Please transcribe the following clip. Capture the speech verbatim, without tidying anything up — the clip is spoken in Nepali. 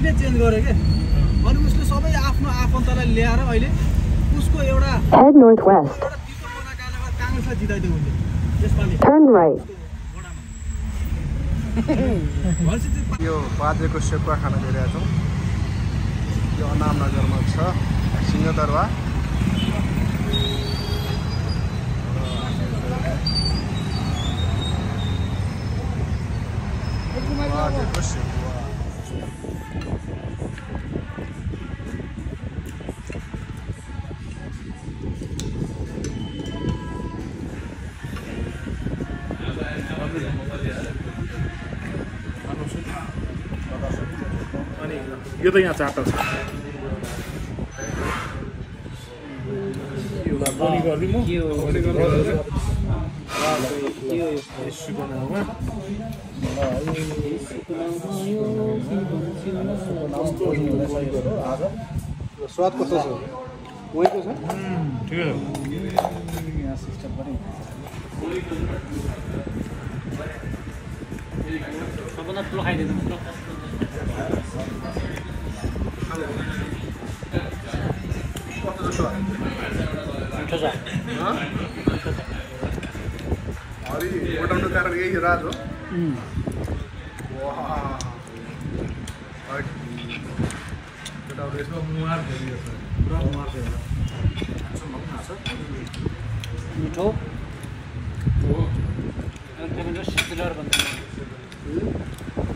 नै चेन्ज गरे के अनि उसले सबै आफ्नो आफन्तलाई ल्याएर अहिले उसको एउटा Head northwest. कांग्रेसलाई जिताइदियो उसले यसपालि Turn right. यो बाजेको सेकुवा खाना गइरहेका छौँ यो अनामनगरमा छ सिंहदरबार बाजेको सेकुवा यो त यहाँ चारवटा छ यो बनी गरिदिउँ म यसुको नाउँमा स्वाद कस्तो छ वहीँको छ ठिकै छ सबैलाई ठुलो खाइदिनु हरि मोटाउनु कारण यही राज हो मिठो शीतलहर भन्छ